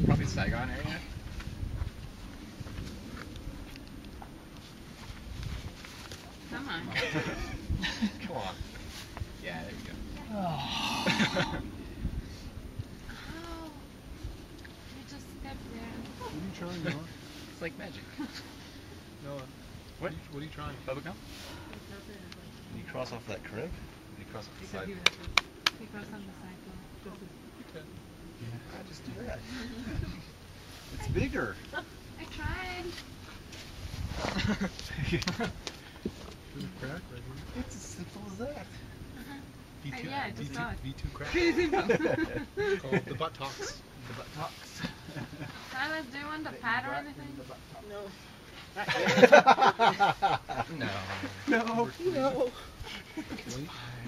Probably Saigon area. Come on. Come on. Yeah, there you go. Oh, you just stepped there. What are you trying, Noah? It's like magic. Noah, What? What are you trying? Bubblegum? Can you cross off that crib? Can you cross off the side? Because on the cycle. I just do that. It's bigger. I tried. There's a crack right here. It's as simple as that. V2, Yeah, I just saw it. V2 crack. Called the buttocks. The buttocks. Silas, do you want the pad or anything? No. No. No. No. Wait.